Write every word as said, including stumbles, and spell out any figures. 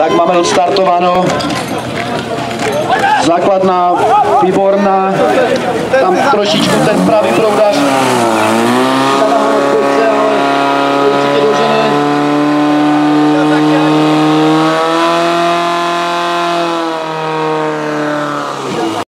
Tak máme odstartováno. Základna, výborná. Tam trošičku ten pravý proudař